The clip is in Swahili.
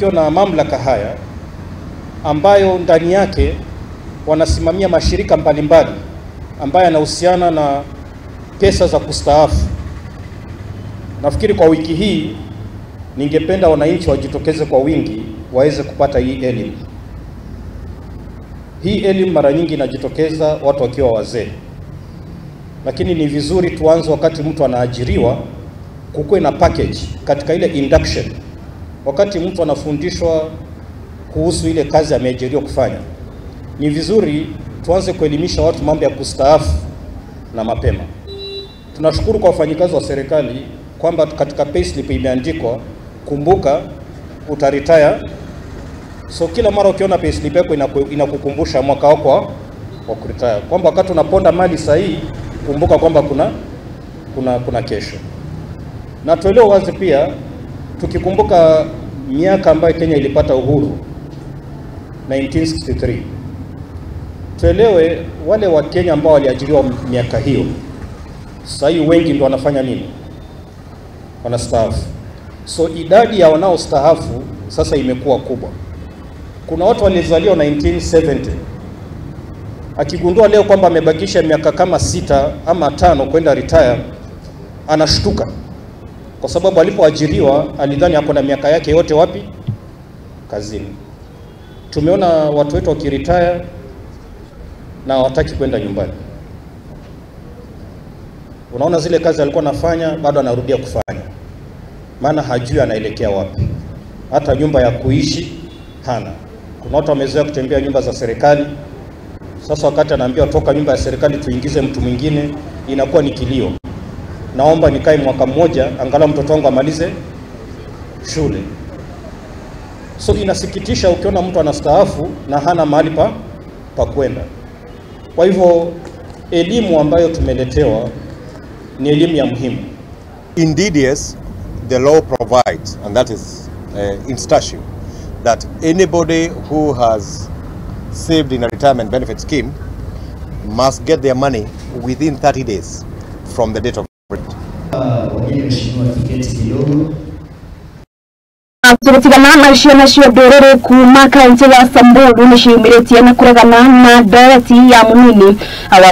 na mamlaka haya ambayo ndani yake wanasimamia mashirika mbalimbali ambayo yanahusiana na pesa za kustaafu. Nafikiri kwa wiki hii ningependa wananchi wajitokeze kwa wingi waweze kupata hii elimu. Hii elimu mara nyingi inajitokeza watu wakiwa wazee. Lakini ni vizuri tuanze wakati mtu anaajiriwa, kukuwe na package katika ile induction. Wakati mtu anafundishwa kuhusu ile kazi ameajiriwa kufanya, ni vizuri tuanze kuelimisha watu mambo ya kustaafu na mapema. Tunashukuru kwa wafanyikazi wa serikali kwamba katika payslip imeandikwa kumbuka utaretire. So kila mara ukiona payslip yako inakukumbusha mwaka wako wa kuretire, kwamba wakati unaponda mali sahihi kumbuka kwamba kuna kesho. Na tuelewe wazi pia, tukikumbuka miaka ambayo Kenya ilipata uhuru 1963, tuelewe wale wa Kenya ambao waliajiriwa miaka hiyo sasa wengi ndio wanafanya nini? Wanastaafu. So idadi ya wanaostaafu sasa imekuwa kubwa. Kuna watu walizaliwa 1970, akigundua leo kwamba amebakisha miaka kama 6 ama 5 kwenda retire, anashtuka kwa sababu alipoajiriwa alidhani hapo na miaka yake yote wapi? Kazini. Tumeona watu wetu wakiretire na hawataki kwenda nyumbani. Unaona zile kazi alikuwa anafanya bado anarudia kufanya, maana hajui anaelekea wapi. Hata nyumba ya kuishi hana. Kuna watu wamezoea kutembea nyumba za serikali. Sasa wakati anaambiwa toka nyumba ya serikali tuingize mtu mwingine, inakuwa ni kilio. Naomba nikae mwaka mmoja angalau mtoto wangu amalize shule. So inasikitisha ukiona mtu anastaafu na hana mahali pa kwenda. Kwa hivyo elimu ambayo tumeletewa ni elimu ya muhimu. Indeed, yes, the law provides, and that is in statute, that anybody who has saved in a retirement benefit scheme must get their money within 30 days from the date of it. Tunatigana na shio dororo kuma kaunti ya Samburu nishimireti na kuragana na darati ya munini.